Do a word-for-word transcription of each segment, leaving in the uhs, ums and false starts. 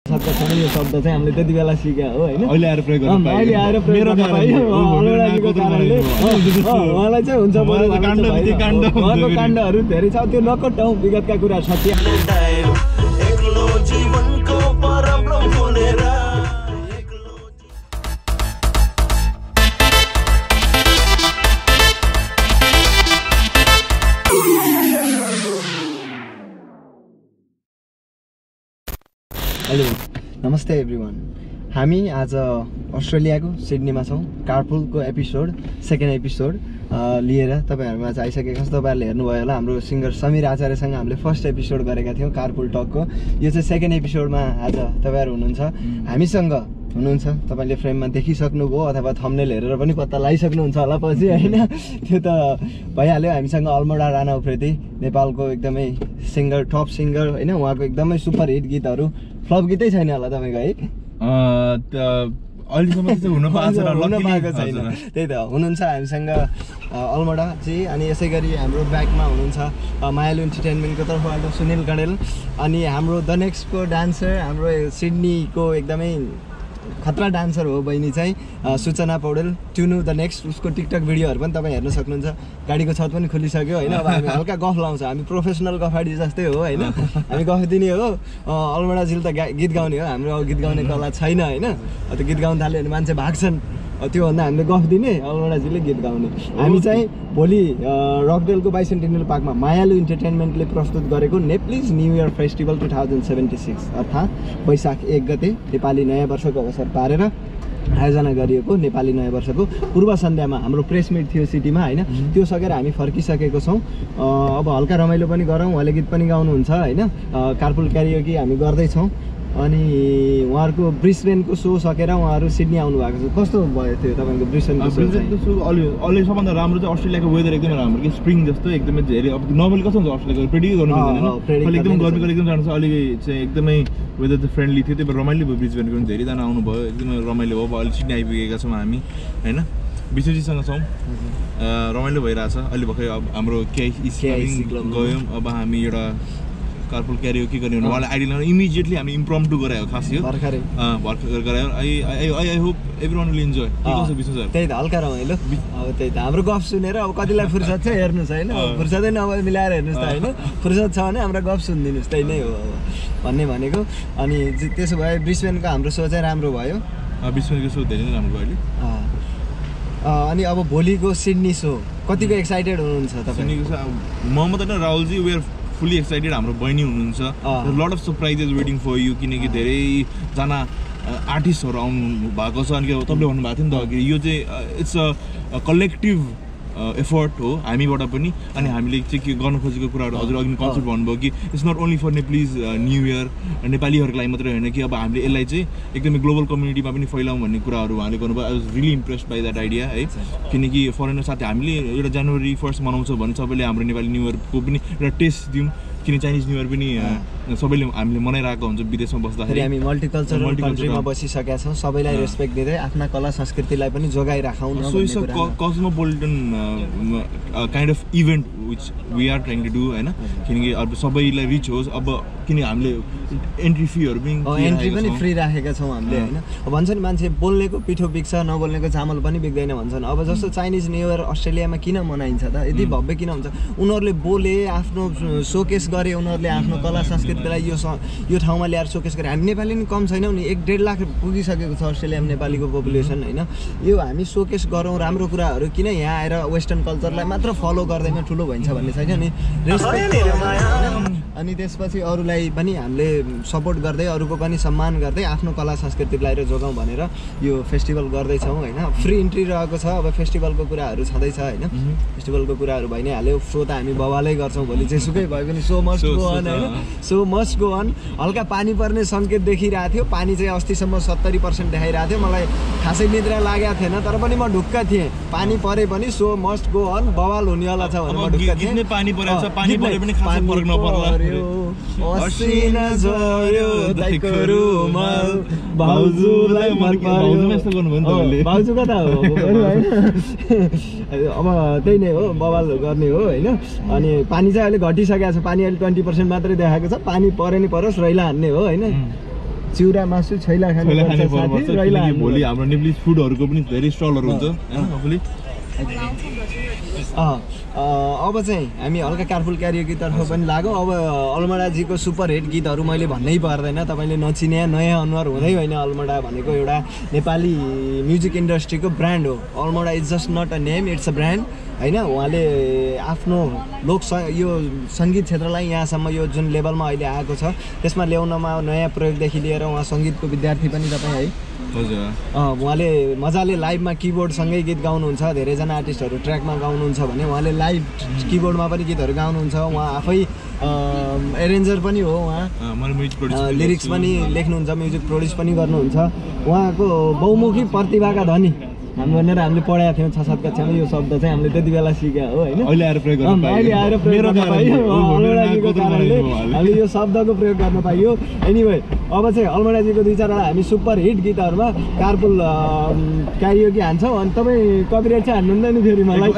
सत्ता छ यो शब्द चाहिँ हामीले त्यति बेला सिक्या हो हैन अहिले आएर प्रयोग गर्न पाइयो अहिले आएर प्रयोग गर्न पाइयो अलमडाजीको कारणले उहाँलाई चाहिँ हुन्छ बरु काण्ड विधि काण्ड उहाँको काण्डहरु धेरै छ त्यो नकटाउँ विगतका कुरा सत्य एक्लो जीवनको परब्लम बोलेर हेलो नमस्ते एभ्रिवान हामी आज अस्ट्रेलियाको सिडनीमा छौँ कार्पुलको एपिसोड सेकेन्ड एपिसोड लिएर तपाईहरुमा चाहिँ आइसकेको छ तपाईहरुले हेर्नुभयो होला हाम्रो सिंगर समीर आचार्यसँग हामीले फर्स्ट एपिसोड गरेका थियौं कार्पुल टकको यो चाहिँ सेकेन्ड एपिसोडमा आज तपाईहरु हुनुहुन्छ हामीसँग हुनुहुन्छ तपाईले फ्रेममा देखिसक्नुभयो अथवा थम्बनेल हेरेर पनि पत्ता लगाइसक्नुहुन्छ होला पछि हैन त्यो त भइहाल्यो हामीसँग अलमोडा राणा उप्रेती नेपालको एकदमै सिंगर टप सिंगर हैन उहाँको एकदमै सुपर हिट गीतहरु फ्लप गीतै छैन होला तपाईको है अ अहिलेसम्म चाहिँ हुन पाएको छैन त्यही त हुनुहुन्छ हामीसँग अलमोडा जी अनि यसैगरी हाम्रो ब्याकमा हुनुहुन्छ मायालु एन्टरटेनमेन्टको तर्फबाट सुनिल कणेल अनि हाम्रो द नेक्स्टको डान्सर हाम्रो सिडनीको एकदमै खतरा डान्सर हो बहिनी चाहिँ सूचना पौडेल ट्युनु द नेक्स्ट उसको टिकटक भिडियोहरु पनि तपाई हेर्न सक्नुहुन्छ गाडीको छत पनि खुलिसक्यो हैन अब हामी हल्का गफ लाउँछ हामी प्रोफेसनल गफाडी जस्तै हो हैन हामी गफ दिने हो अलमोडा जिल त गीत गाउने हो हाम्रो गीत गाउने कला छैन हैन त्यो गीत गाउन थाल्यो भने मान्छे भाग्छन् त्यो भन्दा हामीले गफ दिने अलमोडाजीले गीत गाउने हामी चाहिँ भोलि रकडेलको बाइसेन्टेनियल पार्कमा मायालु इन्टरटेनमेन्टले प्रस्तुत गरेको Nepalese new year festival two thousand seventy six अर्थात् वैशाख एक गते नेपाली नयाँ वर्षको अवसर पारेर आयोजना गरिएको नेपाली नयाँ वर्षको पूर्व सन्ध्यामा हाम्रो प्रेस मिट थियो सिटीमा हैन त्यो सकेर हामी फर्किसकेको छौं अब हल्का रमाइलो पनि गरौँ उहाँले गीत पनि गाउनुहुन्छ हैन कार्पुल क्यारियोकी हामी गर्दै छौं अनि उहाँहरुको ब्रिस्बेनको सो सकेर उहाँहरु सिडनी आउनु भएको छ कस्तो भयो थियो तपाईको ब्रिस्बेनको सो ब्रिस्बेनको सो अलि अलि सबभन्दा राम्रो चाहिँ अस्ट्रेलियाको वेदर एकदमै राम्रो कि स्प्रिङ जस्तो एकदमै धेरै अब नर्मली कस्तो हुन्छ अस्ट्रेलियाको प्रेडिक्ट गर्नु मिल्दैन हैन अहिले एकदम गर्मीको एकदम जानु छ अलि चाहिँ एकदमै वेदर चाहिँ फ्रेन्डली थियो त्यही भएर रमाइलो भयो ब्रिस्बेनको पनि धेरै जना आउनु भयो एकदमै रमाइलो भयो अहिले सिडनी आइपुगेका छौं हामी हैन विशुजीसँग छौं रमाइलो भइराछ अहिले भर्खरै अब हाम्रो केआईसी गयौं अब हामी एउटा कार्पुल क्यारियोकी गर्ने हो उहाँले आइडिया लगाएर इमिडिएटली हामी इम्प्रम्प्टु गरायो खास यो भर्खरै अ भर्खर गरायो I I I hope everyone will enjoy के कस्तो विश्वास छ त्यही त हल्का रमाइलो अब त्यही त हाम्रो गफ सुनेर अब कतिलाई फुर्सद छ हेर्नुस् हैन फुर्सदै नभए मिलाएर हेर्नुस् त हैन फुर्सद छ भने हाम्रो गफ सुनिदिनुस् त्यही नै हो भन्ने भनेको अनि त्यसो भए ब्रिस्बेनको हाम्रो सो चाहिँ राम्रो भयो ब्रिस्बेनको सो धेरै नै राम्रो भयो अहिले अनि अब भोलिको सिडनी सो कतिको एक्साइटेड हुनुहुन्छ तपाई सिडनीको म मात्र न Rahul ji we are fully excited हाम्रो बहिनी हुनुहुन्छ lot of surprises waiting for you किनकि धेरै जना आर्टिस्टहरु आउनु भएको छ अनि तपाईले भन्नु भएको थियो नि त कि यो चाहिँ इट्स अ कलेक्टिभ एफर्ट हो हामीबाट पनि अनि हामीले चाहिँ के गर्न खोजेको कुराहरु हजुर अघि कन्सेप्ट भन्नुभयो कि it's not only for Nepalese new year नेपालीहरुको लागि मात्रै हैन कि अब हामीले यसलाई चाहिँ एकदमै ग्लोबल कम्युनिटीमा पनि फैलाउँ भन्ने कुराहरु उहाँले गर्नुभयो I was really impressed by that idea है किनकि फरेनर साथै हामीले एउटा जनवरी फर्स्ट मनाउँछौँ भने सबैले हाम्रो नेपाली न्यू इयरको पनि एउटा टेस्ट दिउँ किन चाइनिज न्यू इयर पनि सबैले हामीले मनाइरहेको हुन्छ विदेशमा बस्दाखेरि हामी मल्टिकल्चरल कन्ट्रीमा बसिसकेका छौं सबैलाई रेस्पेक्ट दिँदै आफ्ना कला संस्कृतिलाई पनि जोगाइ राखौँ न so it's a cosmopolitan kind of event which we are trying to do हैन किनकि अब सबैलाई रिच होस् अब किन हामीले एन्ट्री फीहरु पनि एन्ट्री पनि फ्री राखेका छौं हामीले हैन अब भन्छ नि मान्छे बोल्नेको पिठो बिक्छ नबोल्नेको चामल पनि बिक्दैन भन्छन् अब जस्तो चाइनिज न्यू इयर अस्ट्रेलियामा किन मनाइन्छ त यति भव्य किन हुन्छ उनीहरुले बोले आफ्नो शोकेस गरे उनीहरुले आफ्नो कला संस्कृतिलाई यो यो ठाउँमा ल्याएर शोकेस गरे हामी नेपाली नि कम छैनौं नि एक डेढ लाख पुगिसकेको छ अस्ट्रेलियामा नेपालीको पपुलेसन हैन यो हामी शोकेस गरौँ राम्रो कुराहरु किन यहाँ आएर वेस्टर्न कल्चरलाई मात्र फलो गर्दैमा ठुलो भइन्छ भन्ने छैन नि रेस्पेक्ट अनि त्यसपछि अरूलाई पनि हामीले सपोर्ट गर्दै अरूको पनि सम्मान गर्दै आफ्नो कला संस्कृतिलाई र जोगाउँ भनेर यो फेस्टिभल गर्दै छौं हैन फ्री इन्ट्री रहेको छ अब फेस्टिभलको कुराहरु छँदै छ हैन फेस्टिभलको कुराहरु भइ नै हाल्यो सो त हामी बवालै गर्छौं भोलि चाहिँ सुकै भए पनि सो मस्ट गो अन हैन सो मस्ट गो अन हल्का पानी पर्ने संकेत देखिरहेको थियो पानी चाहिँ अस्तिसम्म सत्तरी पर्सेन्ट देखाइरहेको थियो मलाई खासै निद्रा लागेको थिएन तर पनि म ढुक्क थिएँ पानी परे पनि सो मस्ट गो अन बवाल हुनेवाला छ भने म ढुक्क थिएँ किन पानी परेछ पानी परे पनि खासै फरक नपर्ला असिना झर्यो दाइको रुमाल भाउजूलाई मन पर्यो भाउजूमा यस्तो गर्नुभयो नि तपाईले भाउजू कता हो अब त्यही नै हो बवाल गर्ने हो हैन अनि पानी चाहिँ अहिले घटिसकेको छ पानी अहिले ट्वेन्टी पर्सेन्ट मात्रै देखाएको छ पानी परे नि परोस् रैला हान्ने हो हैन चिउरा मासु छैला खाने साथी रैला भोलि हाम्रो नेपाली फुडहरूको पनि धेरै स्टलहरू हुन्छ हैन अब चाहिँ हामी हल्का कार्पुल क्यारियोकीतर्फ पनि लाग्यौँ। अब अलमडाजीको सुपर हिट गीतहरू मैले भन्नै पर्दैन, तपाईँले नचिने नयाँ अनुहार हुँदै होइन। अलमडा भनेको एउटा नेपाली म्युजिक इन्डस्ट्रीको ब्रान्ड हो। अलमडा is just not a name, it's a brand होइन। उहाँले आफ्नो लोक यो सङ्गीत क्षेत्रलाई यहाँसम्म यो जुन लेभलमा अहिले आएको छ त्यसमा ल्याउनमा नयाँ प्रयोगदेखि लिएर उहाँ सङ्गीतको विद्यार्थी पनि तपाईँ है। उहाँले मजाले लाइभमा किबोर्डसँगै गीत गाउनुहुन्छ। धेरैजना आर्टिस्टहरू ट्र्याकमा गाउनुहुन्छ भने उहाँले लाइभ किबोर्डमा पनि गीतहरू गाउनुहुन्छ। उहाँ आफै एरेन्जर पनि हो, उहाँ लिरिक्स पनि लेख्नुहुन्छ, म्युजिक प्रड्युस पनि गर्नुहुन्छ। उहाँको बहुमुखी प्रतिभाका धनी हामी भनेर हामीले पढाएको थियौँ छ सात कक्षामा। यो शब्द चाहिँ हामीले त्यति बेला सिक्या हो होइन। अहिले आएर प्रयोग गर्न पाइयो, अहिले आएर प्रयोग गर्न पाइयो अलमडाजीको कारणले हामीले यो शब्दको प्रयोग गर्न पाइयो। एनिवे अब चाहिँ अलमडाजीको दुई चारवटा हामी सुपर हिट गीतहरूमा कार्पुल क्यारियोकी हान्छौँ। अनि तपाईँ कपिराइट चाहिँ हान्नुहुँदैन नि फेरि मलाई?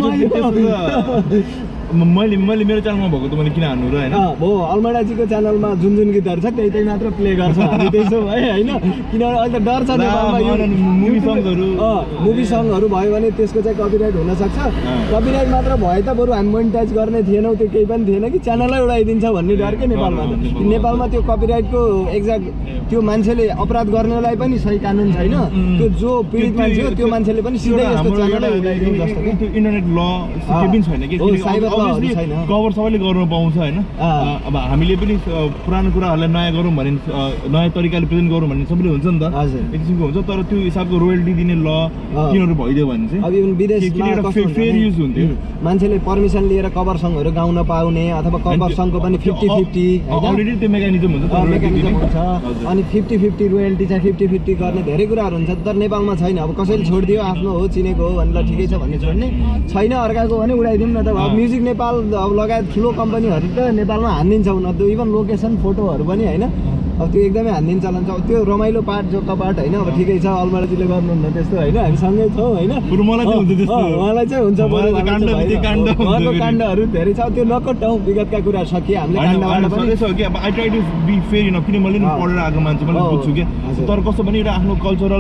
मैले मैले मेरो च्यानलमा भएको त मैले किन हान्नु र होइन हो। अलमडाजीको च्यानलमा जुन जुन गीतहरू छ त्यही त्यही मात्र प्ले गर्छ हामी त्यसो है होइन। किनभने अहिले त डर छ नेपालमा यो मुभी सङ्गहरू मुभी सङ्गहरू भयो भने त्यसको चाहिँ कपिराइट हुनसक्छ। कपिराइट मात्र भए त बरु हामी मोनिटाइज गर्ने थिएनौँ, त्यो केही पनि थिएन कि च्यानलै उडाइदिन्छ भन्ने डर के नेपालमा त। नेपालमा त्यो कपिराइटको एक्ज्याक्ट त्यो मान्छेले अपराध गर्नेलाई पनि सही कानुन छैन। त्यो जो पीडित मान्छे हो त्यो मान्छेले पनि सिधै यस्तो च्यानलै उडाइदिउँ जस्तो कि त्यो इन्टरनेट ल केही पनि छैन कि कभर सबैले गर्न पाउँछ होइन। अब हामीले पनि पुरानो कुराहरूलाई नयाँ गरौँ भने नयाँ तरिकाले प्रेजेन्ट गरौँ भन्ने सबैले हुन्छ नि त, एक किसिमको हुन्छ। तर त्यो हिसाबको रोयल्टी दिने ल तिनीहरू भइदियो भने चाहिँ अब इभन विदेशमा फेयर युज हुन्थ्यो। मान्छेले पर्मिसन लिएर कभर सङहरू गाउन पाउने अथवा कभर सङको पनि फिफ्टी फिफ्टी अलरेडी त्यो मेकानिजम हुन्छ मेकानिजम हुन्छ। अनि फिफ्टी फिफ्टी रोयल्टी चाहिँ फिफ्टी फिफ्टी गर्ने धेरै कुराहरू हुन्छ। तर नेपालमा छैन। अब कसैले छोडिदियो आफ्नो हो चिनेको हो भनेर ठिकै छ भन्ने छोड्ने छैन। अर्काको भने उडाइदिउँ न त। अब म्युजिक नेपाल अब लगायत ठुलो कम्पनीहरू त नेपालमा हानिदिन्छ हुन त्यो इभन लोकेसन फोटोहरू पनि होइन। अब त्यो एकदमै हानिदिनु चलन छ। त्यो रमाइलो पार्ट जो कपाट होइन। अब ठिकै छ अलमडाजीले गर्नुहुन्न त्यस्तो होइन, हामी सँगै छौँ होइन। उहाँलाई चाहिँ हुन्छ उहाँको काण्डहरू धेरै छ। त्यो नकटाउँ, विगतका कुरा सकिए हामीले किन मैले पढेर आएको मान्छे मैले बुझ्छु क्या। तर कस्तो भने एउटा आफ्नो कल्चरल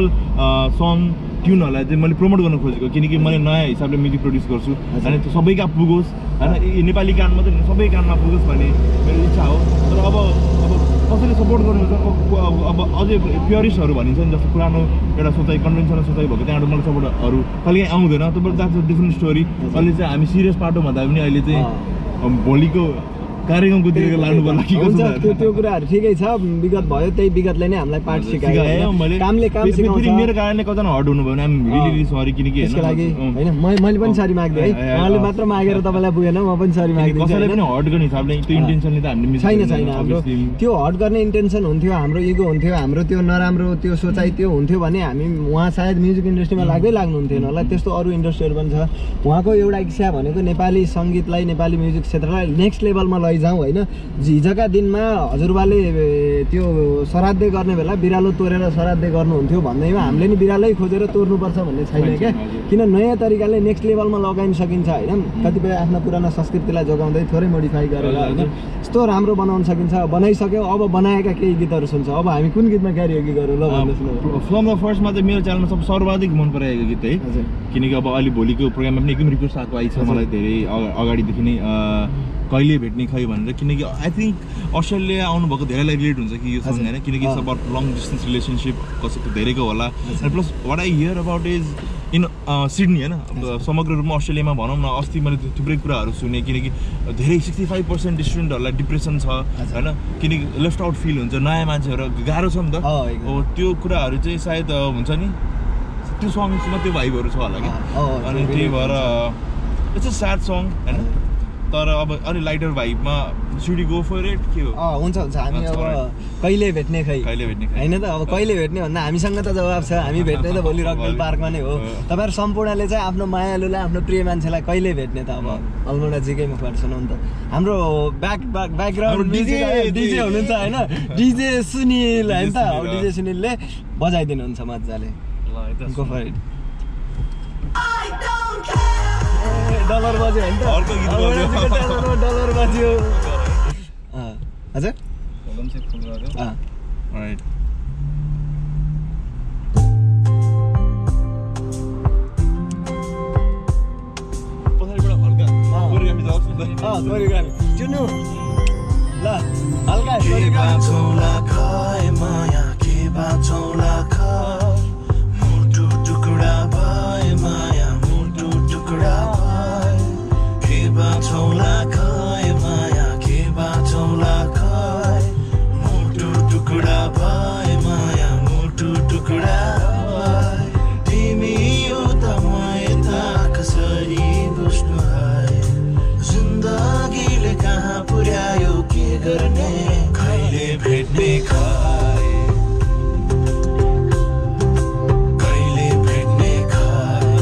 सङ ट्युनहरूलाई चाहिँ मैले प्रमोट गर्न खोजेको, किनकि मैले नयाँ हिसाबले म्युजिक प्रड्युस गर्छु अनि त्यो सबैका पुगोस् होइन। नेपाली कान मात्रै सबै कानमा पुगोस् भन्ने मेरो इच्छा हो। तर अब अब कसैले सपोर्ट गर्नुहुन्छ अब अझै प्योरिस्टहरू भनिन्छ नि, जस्तो पुरानो एउटा सोचाइ कन्भेन्सनल सोचाइ भएको त्यहाँबाट मलाई सपोर्टहरू कहिले आउँदैन। त्यो द्याट्स अ डिफ्रेन्ट स्टोरी। अहिले चाहिँ हामी सिरियस पार्टो भन्दा पनि अहिले चाहिँ भोलिको कार्यक्रमको दिएर लाग्नु पर्ला कि हुन्छ। त्यो त्यो कुराहरू ठिकै छ, विगत भयो त्यही विगतले नै हामीलाई पाठ सिकायो। कामले काम सिकाउँछ। मेरो कारणले कतिजना हर्ट हुनु भयो भने आइम रियली सरी, किनकि यसको लागि होइन मैले पनि सरी माग्दिएँ है। उहाँले मात्र मागेर तपाईँलाई पुगेन, म पनि सरी माग्दिन्छु। कसैले पनि हर्ट गर्ने हिसाबले त्यो इन्टेन्सनले त हामीले छैन छैन हाम्रो त्यो हर्ट गर्ने इन्टेन्सन हुन्थ्यो, हाम्रो इगो हुन्थ्यो, हाम्रो त्यो नराम्रो त्यो सोचाइ त्यो हुन्थ्यो भने हामी उहाँ सायद म्युजिक इन्डस्ट्रीमा लाग्दै लाग्नुहुन्थेन होला। त्यस्तो अरू इन्डस्ट्रीहरू पनि छ। उहाँको एउटा इच्छा भनेको नेपाली सङ्गीतलाई नेपाली म्युजिक क्षेत्रलाई नेक्स्ट लेभलमा लैजाउँ होइन। हिजोका दिनमा हजुरबाले त्यो श्राद्धै गर्ने बेला बिरालो तोडेर श्राद्धै गर्नुहुन्थ्यो भन्दैमा हामीले नि बिरालै खोजेर तोड्नुपर्छ भन्ने छैन क्या। किन नयाँ तरिकाले नेक्स्ट लेभलमा लगाइन सकिन्छ होइन। कतिपय आफ्ना पुराना संस्कृतिलाई जोगाउँदै थोरै मोडिफाई गरेर होइन यस्तो राम्रो बनाउन सकिन्छ। बनाइसक्यो, अब बनाएका केही गीतहरू सुन्छ। अब हामी कुन गीतमा क्यारियोकी गरौँ ल भन्नुहोस् न। फ्रम द फर्स्टमा चाहिँ मेरो च्यानलमा सब सर्वाधिक मन पराएको गीत है, किनकि अब अहिले भोलिको प्रोग्राममा पनि एकदम रिक्वेस्ट आएको आइछ मलाई धेरै अगाडिदेखि नै कहिले भेट्ने खै भनेर। किनकि आई थिङ्क अस्ट्रेलिया आउनुभएको धेरैलाई रिलेट हुन्छ कि यो सङ होइन, किनकि it's about long distance relationship कसैको धेरैको होला। अनि plus what I hear about is in Sydney होइन, समग्र रूपमा अस्ट्रेलियामा भनौँ न। अस्ति मैले थुप्रै कुराहरू सुने, किनकि धेरै सिक्सटी फाइभ पर्सेन्ट स्टुडेन्टहरूलाई डिप्रेसन छ होइन, किनकि लेफ्ट आउट फिल हुन्छ। नयाँ मान्छेहरू गाह्रो छ नि त। अब त्यो कुराहरू चाहिँ सायद हुन्छ नि त्यो सङ्गमा त्यो भाइबहरू छ होला कि। अनि त्यही भएर इट्स अ स्याड सङ होइन। तर अब अलि लाइटर भाइबमा सुड गो फर इट के हो? हुन्छ हुन्छ हामी अब कहिले भेट्ने खै कहिले भेट्ने खै होइन त। अब कहिले भेट्ने भन्दा हामीसँग त जवाब छ। हामी भेट्ने त भोलि रकभेल पार्कमा नै हो। तपाईँहरू सम्पूर्णले चाहिँ आफ्नो मायालुलाई आफ्नो प्रिय मान्छेलाई कहिले भेट्ने त? अब अलमडाजीकै मुखबाट सुनौँ त। हाम्रो ब्याक ब्याकग्राउन्ड डिजे डिजे हुनुहुन्छ होइन, डिजे सुनिल होइन त। अब डिजे सुनिलले बजाइदिनुहुन्छ मजाले। Go for it. डलर बज्यो होइन त, डलर बज्यो हजुर। कोरियोग्राफी चुनु ल हल्का माया के बाँचौला खै मुटु टुक्रा भए माया मुटु टुक्रा भए के बाँचौला खै माया के बाँचौला खै मुटु टुक्रा भए माया मुटु टुक्रा भए तिमी उता म यता कसरी बुझ्नु है जिन्दगीले कहाँ पुर्यायो के गर्ने कहिले भेट्ने खाए कहिले भेट्ने खाए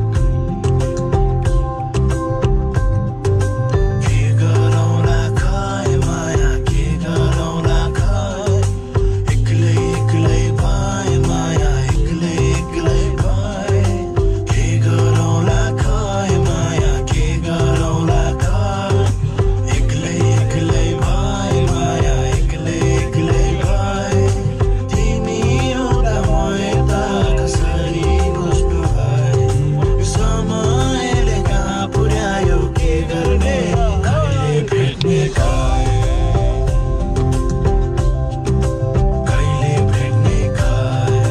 के गरौँला खाए माया के गरौँला खाए एक्लै एक्लै पाए माया एक्लै एक्लै पाए के गरौँला खाए माया के गरौँला खाए एक्लै एक्लै पाए माया एक्लै एक्लै पाए तिमी एउटा म यता कसरी बुझ्नु है समयले कहाँ पुर्यायो के गर्ने कहिले भेट्ने खाए कहिले भेट्ने खाए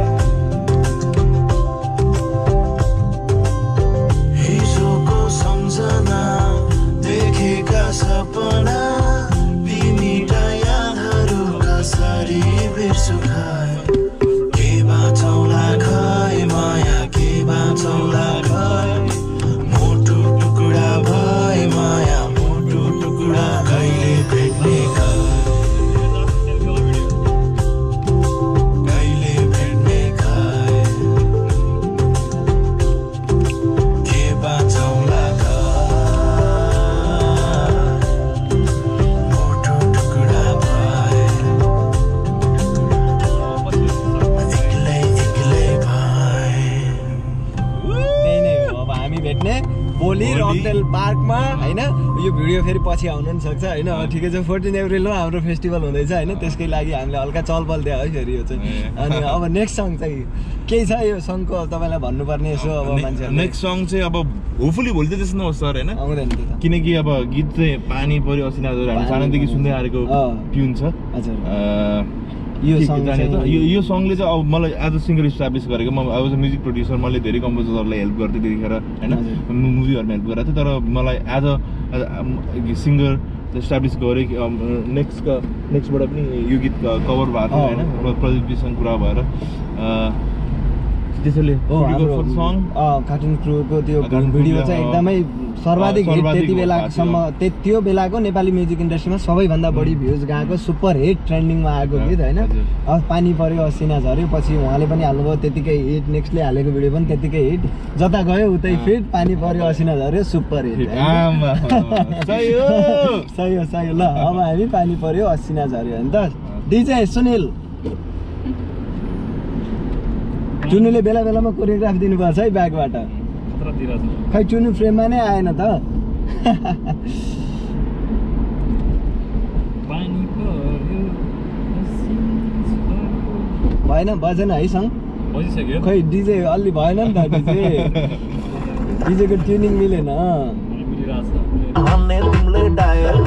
हिजोको सम्झना देखेका सपना बिमिटा यादहरू कसरी बिर्सु खाए के बाँचौला खाए माया के बाँचौला खाए मुटु टुक्रा भए माया मुटु टुक्रा कहिले भेट्ने खाए कहिले भेट्ने खाए के बाँचौला खाए मुटु टुक्रा भए एक्लै एक्लै भए त्यही नै हो अब हामी भेट्ने भोलि रकटेल पार्कमा होइन यो भिडियो फेरि पछि आउनु पनि सक्छ होइन अब ठिकै छ फोर्टिन अप्रिलमा हाम्रो फेस्टिभल हुँदैछ होइन त्यसकै लागि हामीले हल्का चलबल दियो है फेरि यो चाहिँ अनि अब नेक्स्ट सङ चाहिँ केही छ यो सङको तपाईँलाई भन्नुपर्ने यसो अब मान्छेहरू नेक्स्ट सङ चाहिँ अब होपफुली भोलि त त्यस्तो नहोस् सर होइन आउँदैन त्यो त किनकि अब गीत चाहिँ पानी पर्यो असिना झऱ्यो हामी सानैदेखि सुन्दै आएको अँ। ट्युन छ हजुर अ, यो के सङ जाने त चाहिँ- यो यो सङले चाहिँ अब मलाई एज अ सिङ्गर इस्टाब्लिस गरेको म I was a music producer मैले धेरै कम्पोजरहरूलाई हेल्प गर्थेँ त्यतिखेर होइन हजुर। मुभीहरूमा हेल्प गरेको थिएँ तर मलाई एज अ सिङ्गर इस्टाब्लिस गरेँ नेक्स्ट नेक्स्टबाट पनि यो गीत कभर भएको थियो अँ। होइन प्रदीप जीसँग कुरा भएर अ, त्यसैले हो हाम्रो सङ कार्टुन क्रुको त्यो कार्टुन भिडियो क्रू, चाहिँ अँ। एकदमै सर्वाधिक हिट सर्वाधिक त्यति भएको बेलासम्म थियो। त्य- त्यो बेलाको नेपाली म्युजिक इन्डस्ट्रीमा सबैभन्दा बढी भ्युज गएको सुपर हिट ट्रेन्डिङमा आएको गीत होइन हजुर। अब पानी पर्यो असिना झऱ्यो पछि उहाँले पनि हाल्नुभयो त्यतिकै हिट नेक्स्टले हालेको भिडियो पनि त्यतिकै हिट जता गयो उतै फिट पानी पर्यो असिना झऱ्यो सुपर हिट होइन? आमा, सही हो। सही हो सही हो ल अब हामी पानी पर्यो असिना झऱ्यो होइन त डिजे सुनिल चुनुले बेला बेलामा कोरियोग्राफ दिनुपर्छ है ब्याकबाट खै चुनु फ्रेममा नै आएन त भएन बजेन है सङ खै डिजे अलि भएन नि त डिजे डिजेको ट्युनिङ मिलेन भन्ने तिमीले डायल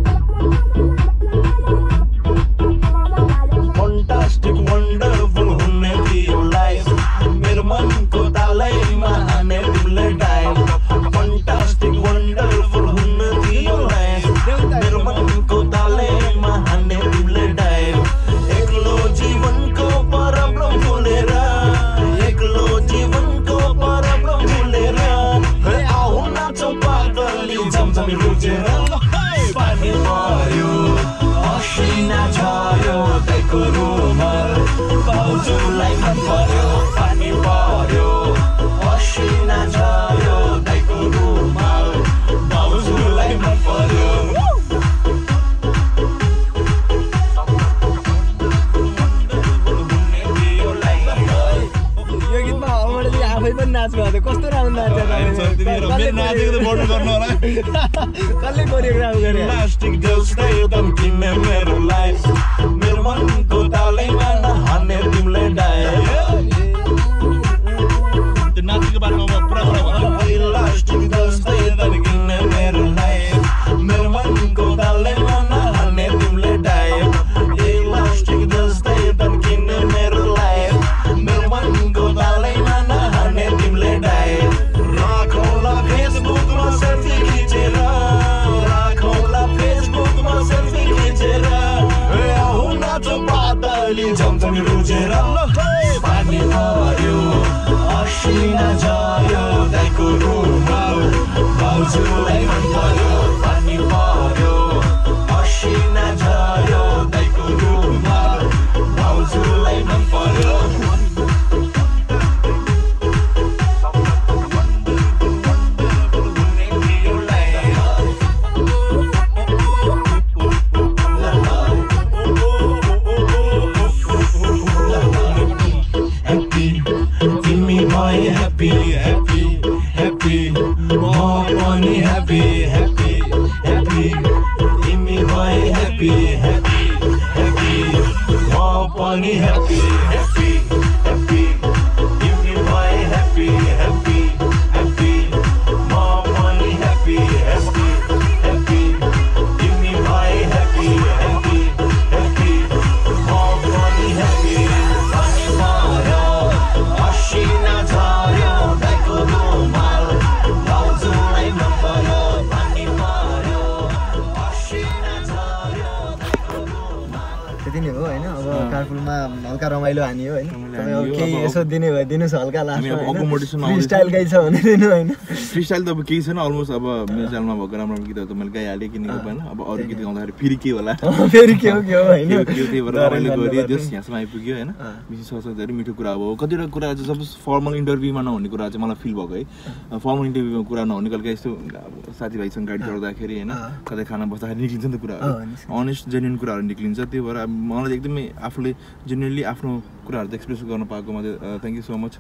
फन्टास्टिक वन्डरफुल हुने थियो लाइफ मेरो मनको तालैमा हाने तिमीले डायल फन्टास्टिक वन्डरफुल हुने थियो लाइफ मेरो मनको तालैमा हाने तिमीले डायल एक्लो जीवनको परब्लम भुलेर एक्लो जीवनको परब्लम भुलेर हे आऊ नाचौँ पागली झमझमी रुचेर पानी पर्यो असिना झऱ्यो दाइको रुमाल भाउजूलाई मन पर्यो पानी पर्यो असिना झऱ्यो दाइको रुमाल भाउजूलाई मन पर्यो यो गीतमा अमरले आफै पनि नाच्नु भएको थियो कस्तो राम्रो नाच्छ कसले कोरियोग्राफ गरे प्लास्टिक जस्तै धम्किने मेरो लाइफ मेरो मनको तालैमा नहाने तिमीले डायल त्यो नाचेको बारेमा म पुरा कुरा भन्छु प्लास्टिक जस्तै धम्किने मेरो लाइफ चम्चमी रुजेर पानी पर्यो असिना झर्यो दाइको रुमाल भाउजूलाई मन पर्यो पानी पर्यो असिना झर्यो दाइको रुमाल भाउजूलाई मन पर्यो Happy, happy, happy, more money, happy, happy, happy, Timi Ma happy, happy, happy, more money, happy, happy, happy, Timi Ma happy, happy, happy, more money, happy, happy, happy, Timi Ma happy, happy, happy, more money, happy, Pani Paryo, Ashina झर्यो दाइको रुमाल भाउजूलाई मन पर्यो पानी पर्यो असिना झर्यो दाइको रुमाल त्यति नै हो हैन अब कारपुलमा हल्का रमाइलो हानी हो हैन तपाईं अब केही यसो दिने भए दिनुस् हल्का लास्टमा फ्री स्टाइल गाइ छ भने दिनु हैन फ्री स्टाइल त अब केही छैन अलमोस्ट अब मेरो च्यानलमा भएको राम्रो राम्रो गीतहरू त मैले गाइहालेँ किनेको भएन अब अरू गीत गाउँदाखेरि फेरि के होला फेरि के हो के हो हैन त्यो त्यही भएर रमाइलो गरियो जस यहाँसम्म आइपुग्यो हैन विशेष गरी धेरै मिठो कुरा हो कतिवटा कुरा चाहिँ सपोज फर्मल इन्टरभ्यूमा नहुने कुरा चाहिँ मलाई फिल भएको है फर्मल इन्टरभ्यूमा कुरा नहुने कहिले यस्तो साथीभाइसँग गाडी चढ्दाखेरि हैन कतै खाना बस्दाखेरि निक्लिन्छ नि त कुराहरू अनेस्ट जेन्युन कुराहरू निक्लिन्छ त्यही भएर मलाई एकदमै आफूले जेन्युनली आफ्नो कुराहरू त एक्सप्रेस गर्न पाएकोमा चाहिँ थ्याङ्क यू सो मच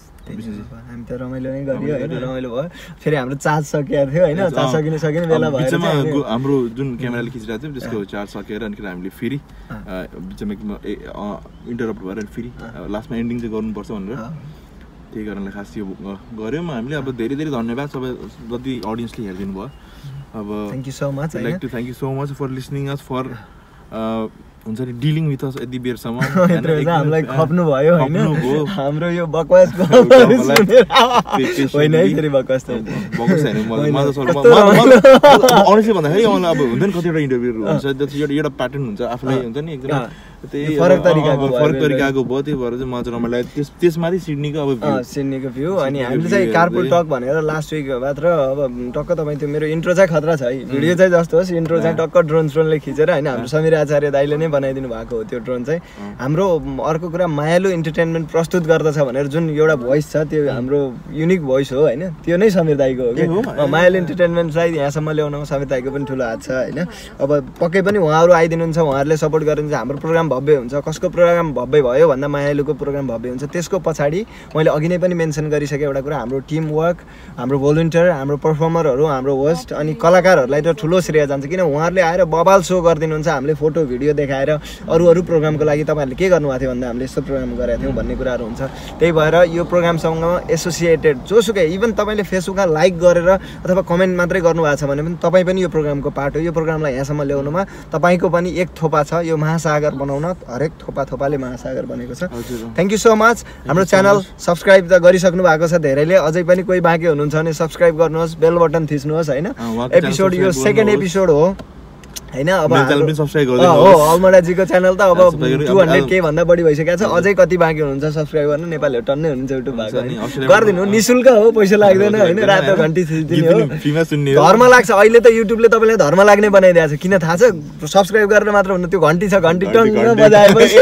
हामी त रमाइलो नै गरियो हैन रमाइलो भयो फेरि हाम्रो चार्ज सकिएको थियो हैन चार्ज सकिने सकिने बेला भयो बिचमा हाम्रो जुन क्यामेराले खिचिरहेको थियो त्यसको चार्ज सकेर अनि हामीले फेरि बिचमा इन्टरप्ट भएर फेरि लास्टमा एन्डिङ चाहिँ गर्नुपर्छ भनेर त्यही कारणले खास यो गऱ्यौँ हामीले अब धेरै धेरै धन्यवाद सबै जति अडियन्सले हेरिदिनु भयो अब thank you so much like to thank you so much for listening us for हुन्छ नि डिलिङ विथ अस यति बेरसम्म हामीलाई खप्नु भयो हैन हाम्रो यो बकवास होइन है फेरि बकवास त बकवास हैन मलाई मलाई अनेस्टली भन्दाखेरि मलाई अब हुन्छ नि कतिवटा इन्टरभ्यूहरू हुन्छ एउटा एउटा प्याटर्न हुन्छ आफूलाई हुन्छ नि एकदम त्यही फरक तरिकाको फरक तरिकाको भयो त्यही भएर चाहिँ म चाहिँ रमाइलो त्यस त्यसमाथि सिडनीको अब सिडनीको भ्यू अनि हामीले चाहिँ कार्पुल टक भनेर लास्ट विक मात्र अब टक्क तपाईँ त्यो मेरो इन्ट्रो चाहिँ खतरा छ है भिडियो चाहिँ जस्तो होस् इन्ट्रो चाहिँ टक्क ड्रोन स्रोनले खिचेर होइन हाम्रो समीर आचार्य दाइले नै बनाइदिनु भएको हो त्यो ड्रोन चाहिँ हाम्रो अर्को कुरा मायालु इन्टरटेनमेन्ट प्रस्तुत गर्दछ भनेर जुन एउटा भोइस छ त्यो हाम्रो युनिक भोइस हो होइन त्यो नै समीर दाइको हो कि मायालु इन्टरटेनमेन्टलाई यहाँसम्म ल्याउनमा समीर दाइको पनि ठुलो हात छ होइन अब पक्कै पनि उहाँहरू आइदिनुहुन्छ उहाँहरूले सपोर्ट गरिदिन्छ हाम्रो प्रोग्राम भव्य हुन्छ कसको प्रोग्राम भव्य भयो भन्दा मायालुको प्रोग्राम भव्य हुन्छ त्यसको पछाडि मैले अघि नै पनि मेन्सन गरिसकेँ एउटा कुरा हाम्रो टिम वर्क हाम्रो भोलिन्टियर हाम्रो पर्फर्मरहरू हाम्रो होस्ट अनि कलाकारहरूलाई त ठुलो श्रेय जान्छ किन उहाँहरूले आएर बबाल सो गरिदिनुहुन्छ हामीले फोटो भिडियो देखाएर अरू अरू प्रोग्रामको लागि तपाईँहरूले के गर्नुभएको थियो भन्दा हामीले यस्तो प्रोग्राम गरेका थियौँ भन्ने कुराहरू हुन्छ त्यही भएर यो प्रोग्रामसँग एसोसिएटेड जोसुकै इभन तपाईँले फेसबुकमा लाइक गरेर अथवा कमेन्ट मात्रै गर्नुभएको छ भने पनि तपाईँ पनि यो प्रोग्रामको पार्ट हो यो प्रोग्रामलाई यहाँसम्म ल्याउनुमा तपाईँको पनि एक थोपा छ यो महासागर बनाउन हरेक थोपा थोपाले महासागर बनेको छ थ्याङ्क यू सो मच हाम्रो च्यानल सब्सक्राइब त गरिसक्नु भएको छ धेरैले अझै पनि कोही बाँकी हुनुहुन्छ भने सब्सक्राइब गर्नुहोस् बेल बटन थिच्नुहोस् होइन एपिसोड यो सेकेन्ड एपिसोड हो हैन अब हो अलमोडाजीको च्यानल त अब टु हन्ड्रेड के भन्दा बढी भइसकेको छ अझै कति बाँकी हुनुहुन्छ सब्सक्राइब गर्न नेपालीहरू टन्नै हुनुहुन्छ युट्युब भएको गरिदिनु निशुल्क हो पैसा लाग्दैन होइन रातो घन्टी थिच्दिने हो धर्म लाग्छ अहिले त युट्युबले तपाईँलाई धर्म लाग्ने बनाइदिएको छ किन थाहा छ सब्सक्राइब गरेर मात्र हुनु त्यो घन्टी छ घन्टी टङ्ग बजाएपछि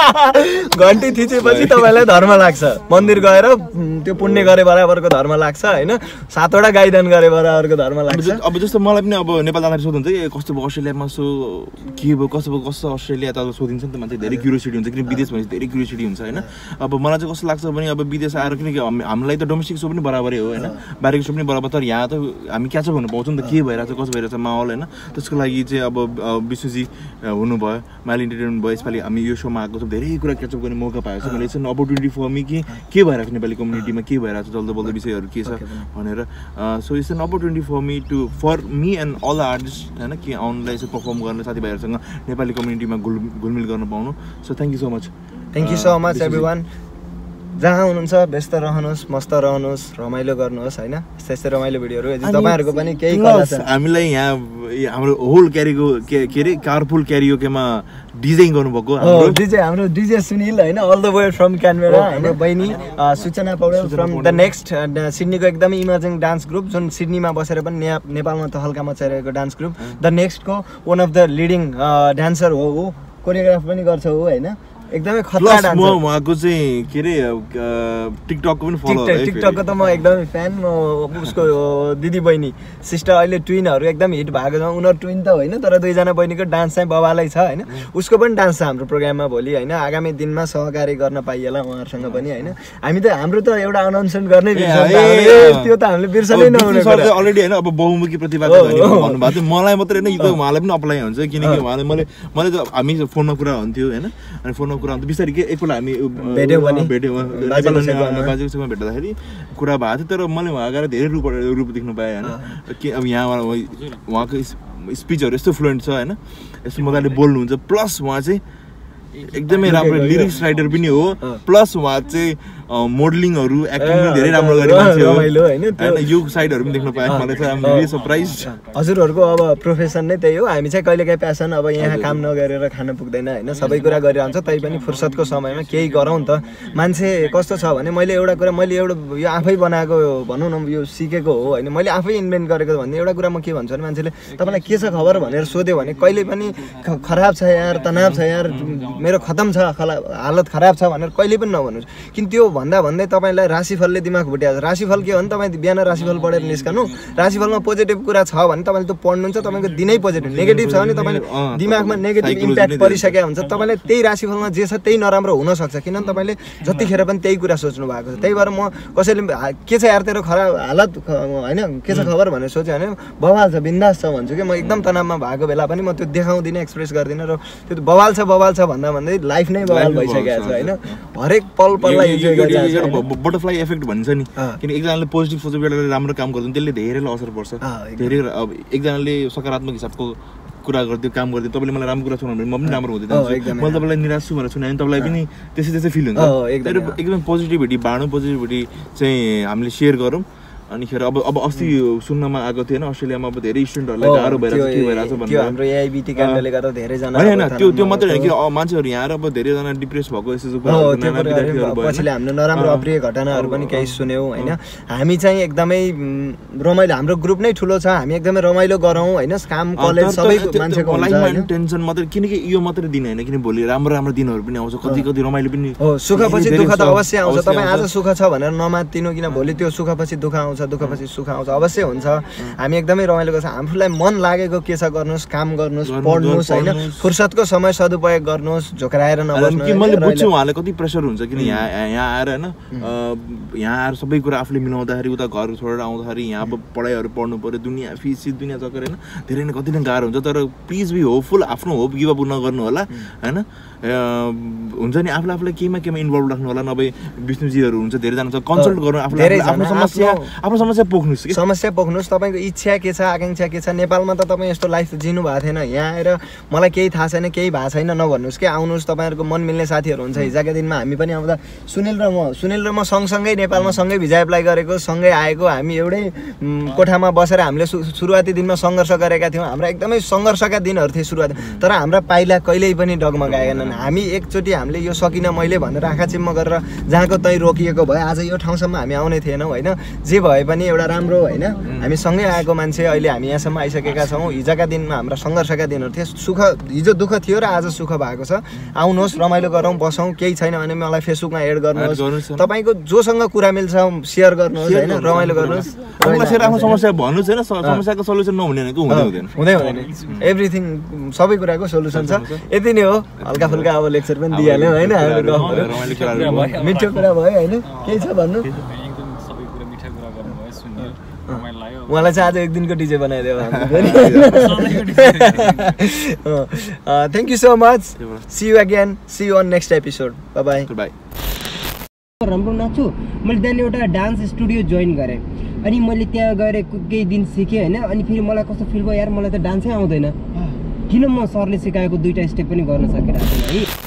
घन्टी थिचेपछि तपाईँलाई धर्म लाग्छ मन्दिर गएर त्यो पुण्य गरे बराबरको धर्म लाग्छ होइन सातवटा गाईदान गरे बराबरको धर्म लाग्छ अब जस्तो मलाई पनि अब नेपाल जाँदाखेरि सोध्नुहुन्छ कस्तो भयो अस्ट्रेलियामा सो के भयो कस्तो भयो कस्तो अस्ट्रेलिया त अब सोधिन्छ नि त मान्छे धेरै क्युरियोसिटी हुन्छ किन विदेश भनेपछि धेरै क्युरियोसिटी हुन्छ होइन अब मलाई चाहिँ कस्तो लाग्छ भने अब विदेश आएर किनकि हामीलाई त डोमेस्टिक सो पनि बराबरै हो होइन बाहिरको सो पनि बराबर तर यहाँ त हामी क्याचअप हुनु पाउँछौँ नि त के भइरहेछ कसो भइरहेछ माहौल होइन त्यसको लागि चाहिँ अब विश्वजी हुनुभयो माइल इन्टरटेनमेन्ट भयो यसपालि हामी यो सोमा आएको छौँ धेरै कुरा क्याचअप गर्ने मौका पाएको छ मैले चाहिँ अपर्च्युनिटी फर मी कि के भइरहेको छ नेपाली कम्युनिटीमा के भइरहेको छ जल्दो बल्दो विषयहरू के छ भनेर so it's an opportunity for me to for me and all the artist होइन कि आउनलाई चाहिँ पर्फर्म गर्न साथीभाइहरूसँग नेपाली कम्युनिटीमा घुल घुलमिल गर्न पाउनु so thank you so much thank you so much everyone जहाँ हुनुहुन्छ व्यस्त रहनुहोस्, मस्त रहनुहोस्, रमाइलो गर्नुहोस् हैन। यस्तै यस्तै रमाइलो भिडियोहरु यदि तपाईहरुको पनि केही कला छ हामीलाई यहाँ हाम्रो होल क्यारीको के के रे कारपुल क्यारियोकेमा डिजेइङ गर्नुभएको हाम्रो डिजे हाम्रो डिजे सुनिल हैन all the way from Canberra हाम्रो बहिनी Suchana Poudel from the next सिडनीको एकदमै इमर्जिङ डान्स ग्रुप जुन सिडनीमा बसेर पनि नेपालमा त हल्का मचाइरहेको डान्स ग्रुप द नेक्स्टको one of the leading dancer हो ऊ कोरियोग्राफ पनि गर्छ ऊ हैन एकदमै खतरा डान्सर म उहाँको चाहिँ के रे टिकटकको पनि फलो है टिकटकको त म एकदमै फ्यान म उसको दिदी बहिनी सिस्टर अहिले ट्विनहरु एकदम हिट भएको छ उनीहरु ट्विन त होइन तर दुई जना बहिनीको डान्स चाहिँ बवालै छ हैन उसको पनि डान्स छ हाम्रो प्रोग्राममा भोलि हैन आगामी दिनमा सहकारी गर्न पाइएला उहाँहरुसँग पनि हैन हामी त हाम्रो त एउटा अनाउन्समेन्ट गर्नै बिर्सन्छ त्यो त हामीले बिर्सनै नहुने सर चाहिँ अलरेडी हैन अब बहुमुखी प्रतिभाको धनी भन्नु भएको थियो मलाई मात्रै हैन यो त उहाँलाई पनि अप्लाई हुन्छ किनकि उहाँले मैले मैले त हामी फोनमा कुरा हुन्थ्यो हैन अनि फोनमा कुरा हुन्छ बिस्तारै के एकपल्ट हामी भेट्यौँ पनि भेट्यौँ बाजेकोसँग भेट्दाखेरि कुरा भएको थियो तर मैले उहाँको धेरै रूप रूप देख्न पाएँ हैन के अब यहाँ उहाँको स्पिचहरू यस्तो फ्लुएन्ट छ हैन यस्तो मजाले बोल्नुहुन्छ प्लस उहाँ चाहिँ एकदमै राम्रो लिरिक्स राइटर पनि हो प्लस उहाँ चाहिँ मोडलिङहरु एक्टिङ पनि धेरै राम्रो गरे मान्छे हो रमाइलो हैन हैन यो साइडहरु पनि देख्न पाएँ मलाई चाहिँ आम रियली सरप्राइज हजुरहरुको अब प्रोफेसन नै त्यही हो हामी चाहिँ कहिलेकाहीँ प्यासन अब यहाँ काम नगरेर खान पुग्दैन हैन सबै कुरा गरिरहन्छ तै पनि फुर्सदको समयमा केही गरौँ त मान्छे कस्तो छ भने मैले एउटा कुरा मैले एउटा यो आफै बनाएको भनौँ न यो सिकेको हो हैन मैले आफै इन्भेन्ट गरेको भन्ने एउटा कुरा म के भन्छु भने मान्छेले तपाईलाई के छ खबर भनेर सोध्यो भने कहिले पनि खराब छ यार तनाव छ यार मेरो खतम छ हालत खराब छ भनेर कहिले पनि नभन्नुस् किन त्यो भन्दा भन्दै तपाईलाई राशिफलले दिमाग भुट्याउँछ राशिफल के हो भने तपाई बिहान राशिफल पढेर निस्कनु राशिफलमा पोजिटिभ कुरा छ भने तपाईले त्यो पढ्नुहुन्छ तपाईको दिनै पोजिटिभ नेगेटिभ छ भने तपाईले दिमागमा नेगेटिभ इम्प्याक्ट परिसकेको हुन्छ तपाईले त्यही राशिफलमा जे छ त्यही नराम्रो हुन सक्छ किनभने तपाईले जतिखेर पनि त्यही कुरा सोच्नु भएको छ त्यही भएर म कसैले के छ यार तेरो खराब हालत हैन के छ खबर भनेर सोच्यो भने बवाल छ बिन्दास छ भन्छु के म एकदम तनावमा भएको बेला पनि म त्यो देखाउँदिन एक्सप्रेस गर्दिन र त्यो बवाल छ बवाल छ भन्दा भन्दै लाइफ नै बवाल भइसकेको छ हैन हरेक पल पललाई इन्जोय गरिरहेको छ बटरफ्लाई इफेक्ट भन्छ नि किन एकजनाले पोजिटिभ सोचेर बेलाले राम्रो काम गर्दैन त्यसले धेरैलाई असर पर्छ धेरै अब एकजनाले सकारात्मक हिसाबको कुरा गर्दै काम गर्दै तपाईले मलाई राम्रो कुरा सुनाउनु भने म पनि राम्रो हुँदै जान्छु मैले तपाईलाई निराश छु भनेर सुनाए भने तपाईलाई पनि त्यसै त्यसै फिल हुन्छ एकदम पोजिटिभिटी बाँडौँ पोजिटिभिटी चाहिँ हामीले सेयर गरौँ अनि खेर अब अब अस्ति सुन्नमा आएको थियो हैन अस्ट्रेलियामा अब धेरै स्टुडेन्टहरुलाई गाह्रो भइरहेको के भइरहेको छ भन्ने हाम्रो एआईबीटी काण्डले गर्दा धेरै जना हैन त्यो त्यो मात्रै हैन कि मान्छेहरु यहाँ अब धेरै जना डिप्रेस भएको यसो पछिले हामीले नराम्रो अप्रिय घटनाहरु पनि केही सुन्यौ हैन हामी चाहिँ एकदमै रमाइलो हाम्रो ग्रुप नै ठुलो छ हामी एकदमै रमाइलो गरौँ हैन काम कलेज सबै मान्छेको लाइफमा टेन्सन मात्रै किनकि यो मात्रै दिन हैन किन भोलि राम्रो राम्रो दिनहरु पनि आउँछ कति कति रमाइलो पनि हो सुखपछि दुःख त अवश्य आउँछ तपाई आज सुख छ भनेर नमात्तिनु किन भोलि त्यो सुखपछि दुःख आउँछ दुःखपछि सुख आउँछ अवश्य हुन्छ हामी एकदमै रमाइलो गर्छ आफूलाई मन लागेको के छ गर्नुस् काम गर्नुस् पढ्नुस् हैन फुर्सदको समय सदुपयोग गर्नुस् झोक्राएर नबस्नु कि मैले बुझ्छु उहाँलाई कति प्रेसर हुन्छ किन यहाँ यहाँ आएर हैन यहाँ आएर सबै कुरा आफूले मिलाउँदाखेरि उता घर छोडेर आउँदाखेरि यहाँ अब पढाइहरु पढ्नु पर्यो दुनिया फिस दुनिया चक्कर हैन धेरै नै कति नै गाह्रो हुन्छ तर प्लिज बी होपफुल आफ्नो होप गिभ अप नगर्नु होला हैन हुन्छ नि आफूले आफूलाई केहीमा केहीमा इन्भल्भ राख्नु होला नभए विष्णुजीहरु हुन्छ धेरै जना कन्सल्ट गर्नु आफूले आफ्नो समस्या आफ्नो समस्या पोख्नुस् के समस्या पोख्नुस् तपाईको इच्छा के छ आकांक्षा के छ नेपालमा त तपाई यस्तो लाइफ जिनु भएको थिएन यहाँ आएर मलाई केही थाहा छैन केही भएको छैन नभन्नुस् के आउनुस् तपाईहरुको मन मिल्ने साथीहरु हुन्छ हिजोका दिनमा हामी पनि आउँदा सुनिल र म सुनिल र म सँगसँगै नेपालमा सँगै भिजा एप्लाई गरेको सँगै आएको हामी एउटै कोठामा बसेर हामीले सुरुवाती दिनमा संघर्ष गरेका थियौं हाम्रो एकदमै संघर्षका दिनहरु थिए सुरुवात तर हाम्रो पाइला कहिल्यै पनि डगमगाएनन् हामी एकचोटी हामीले यो सकिन मैले भनेर आँखा चिम्म गरेर जहाँको तै रोकिएको भए आज यो ठाउँसम्म हामी आउने थिएनौं हैन जे भए पनि एउटा राम्रो हैन हामी सँगै आएको मान्छे अहिले हामी यहाँसम्म आइसकेका छौं हिजोका दिनमा हाम्रो संघर्षका दिनहरु थिए सुख हिजो दुःख थियो र आज सुख भएको छ आउनुहोस् रमाइलो गरौँ बसौँ केही छैन भने मलाई फेसबुकमा एड गर्नुहोस् तपाईको जोसँग कुरा मिल्छ शेयर गर्नुहोस् हैन रमाइलो गर्नुहोस् आफूलाई आफ्नो समस्या भन्नु छैन समस्याको सल्युसन नहुने भनेको हुँदै हुँदैन हुँदै हुँदैन एभ्रिथिङ सबै कुराको सल्युसन छ यति नै हो हल्का फुल्का अब लेक्चर पनि दिइहाल्यो हैन मिठो कुरा भयो हैन केही छ भन्नु उहाँलाई चाहिँ आज एक दिनको डिजे बनाइदियो thank you so much see you again see you on next episode bye bye राम्रो नाच्छु मैले त्यहाँ एउटा डान्स स्टुडियो जोइन गरेँ अनि मैले त्यहाँ गएर केही दिन सिकेँ हैन अनि फेरि मलाई कस्तो फिल भयो यार मलाई त डान्सै आउँदैन किन म सरले सिकाएको दुईटा स्टेप पनि गर्न सकिरहेको छैन है